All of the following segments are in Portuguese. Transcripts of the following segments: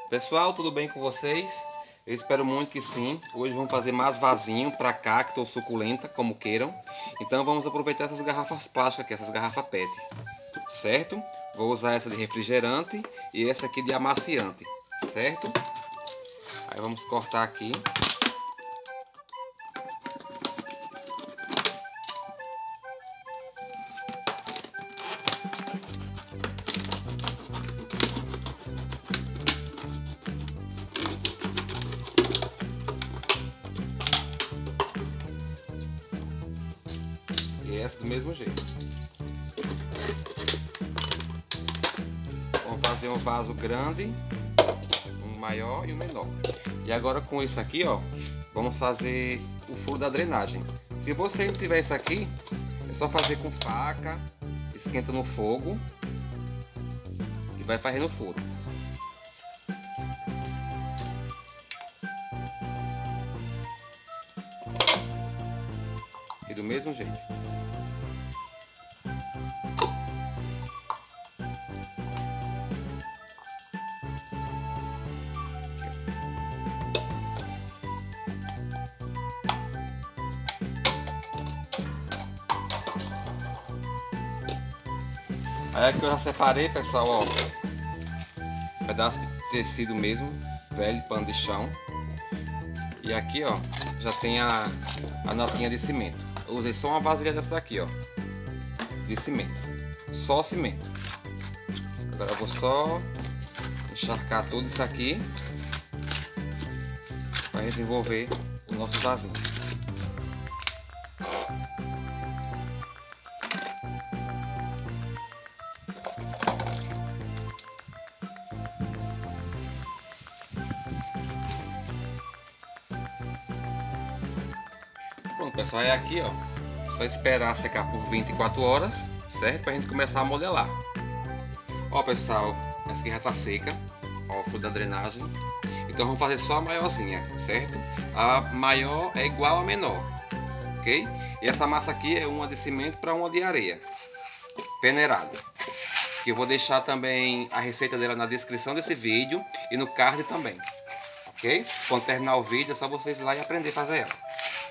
Pessoal, tudo bem com vocês? Eu espero muito que sim. Hoje vamos fazer mais vasinho para cacto ou suculenta, como queiram. Então vamos aproveitar essas garrafas plásticas aqui, essas garrafas PET, certo? Vou usar essa de refrigerante e essa aqui de amaciante, certo? Aí vamos cortar aqui. E essa do mesmo jeito. Vamos fazer um vaso grande, um maior e um menor. E agora com isso aqui, ó, vamos fazer o furo da drenagem. Se você não tiver isso aqui, é só fazer com faca, esquenta no fogo e vai fazendo o furo. E do mesmo jeito. Aí aqui eu já separei, pessoal, ó, pedaço de tecido mesmo, velho, pano de chão. E aqui, ó, já tem a notinha de cimento. Eu usei só uma vasilha dessa daqui, ó, de cimento. Só cimento. Agora eu vou só encharcar tudo isso aqui para a gente envolver o nosso vasinho. Bom, pessoal, é aqui, ó, só esperar secar por 24 horas, certo? Pra gente começar a modelar. Ó, pessoal, essa aqui já tá seca, ó, o furo da drenagem. Então vamos fazer só a maiorzinha, certo? A maior é igual a menor, ok? E essa massa aqui é uma de cimento para uma de areia, peneirada. Que eu vou deixar também a receita dela na descrição desse vídeo e no card também, ok? Quando terminar o vídeo é só vocês ir lá e aprender a fazer ela.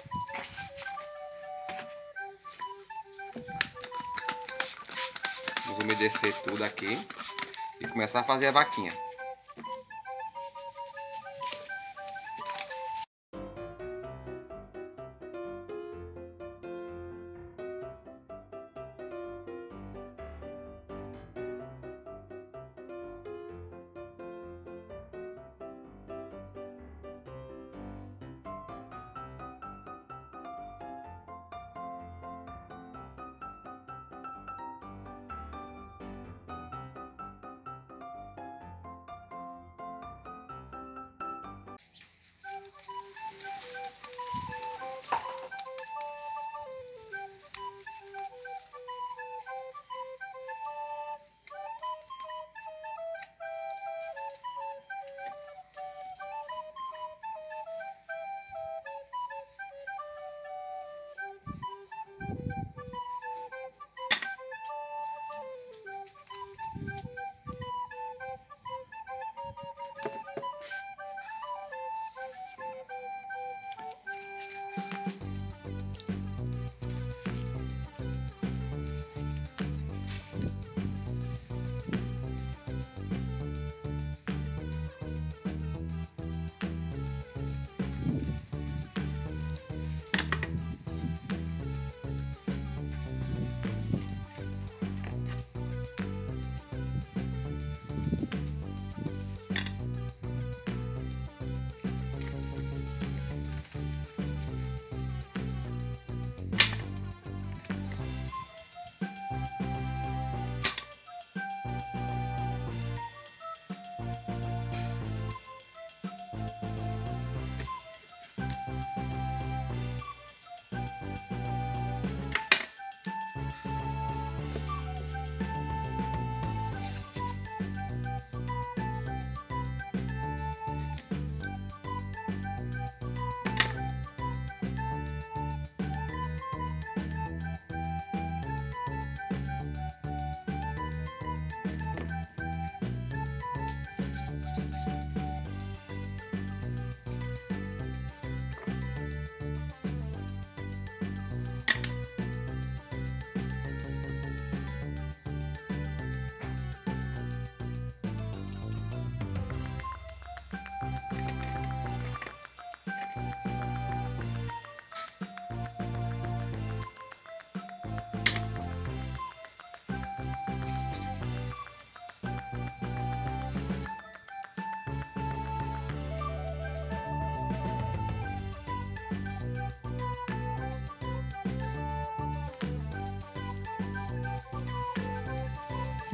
Vamos umedecer tudo aqui e começar a fazer a vaquinha.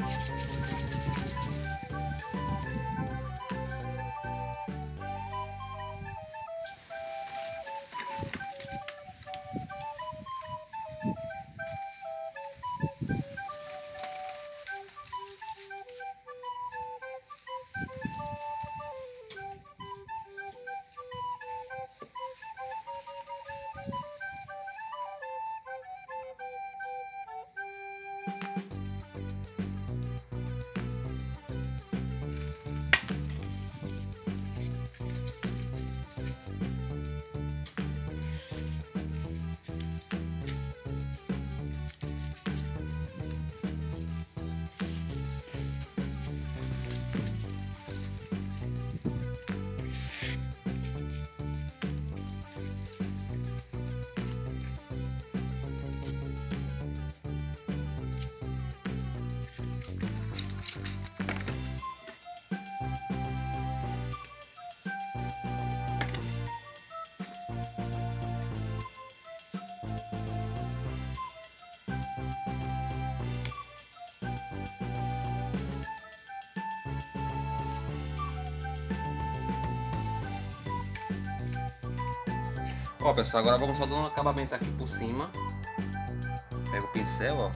Ó, pessoal, agora vamos só dar um acabamento aqui por cima. Pega o pincel, ó.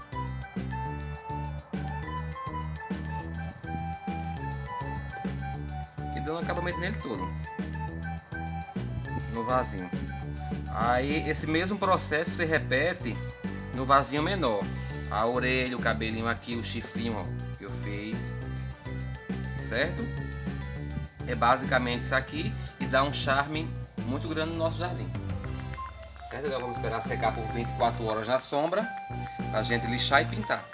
E dando um acabamento nele todo. No vasinho. Aí esse mesmo processo se repete no vasinho menor. A orelha, o cabelinho aqui, o chifrinho, ó, que eu fiz. Certo? É basicamente isso aqui e dá um charme muito grande no nosso jardim. Certo? Agora vamos esperar secar por 24 horas na sombra, a gente lixar e pintar.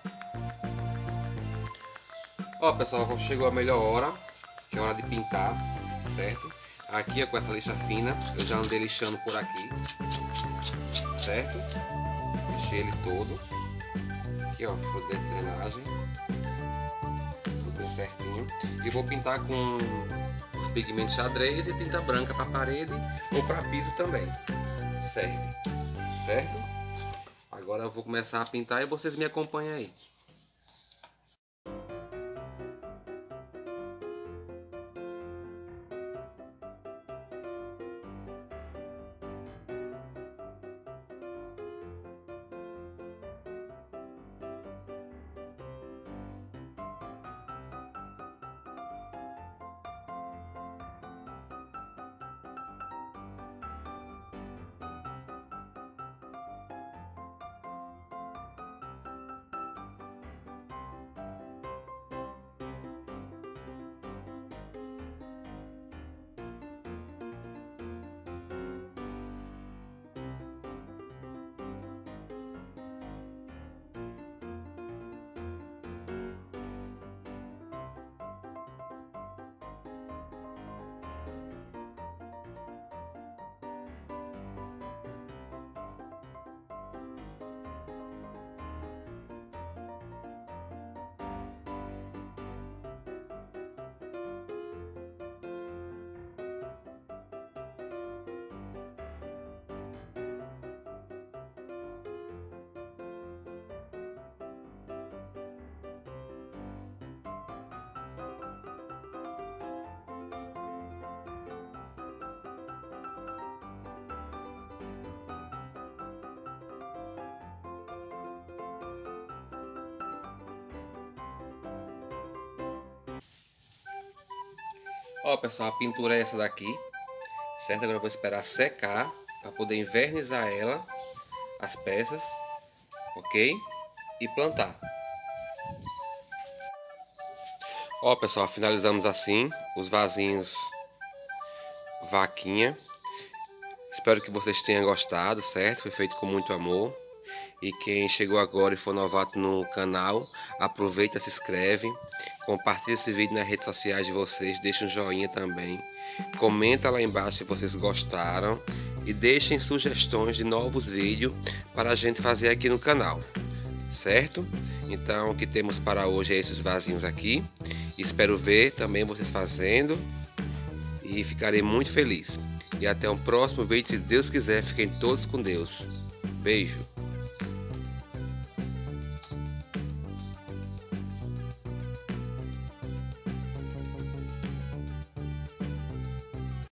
Ó, pessoal, chegou a melhor hora, que é a hora de pintar, certo? Aqui, ó, com essa lixa fina, eu já andei lixando por aqui, certo? Lixei ele todo. Aqui, ó, furo de drenagem, tudo bem certinho. E vou pintar com os pigmentos xadrez e tinta branca para parede ou para piso também. Serve, certo? Agora eu vou começar a pintar e vocês me acompanham aí. Ó, pessoal, a pintura é essa daqui, certo? Agora eu vou esperar secar para poder envernizar ela, as peças, ok? E plantar. Ó, pessoal, finalizamos assim os vasinhos vaquinha. Espero que vocês tenham gostado, certo? Foi feito com muito amor. E quem chegou agora e for novato no canal, aproveita, se inscreve, compartilha esse vídeo nas redes sociais de vocês, deixa um joinha também, comenta lá embaixo se vocês gostaram e deixem sugestões de novos vídeos para a gente fazer aqui no canal, certo? Então o que temos para hoje é esses vasinhos aqui, espero ver também vocês fazendo e ficarei muito feliz. E até o próximo vídeo, se Deus quiser, fiquem todos com Deus. Beijo!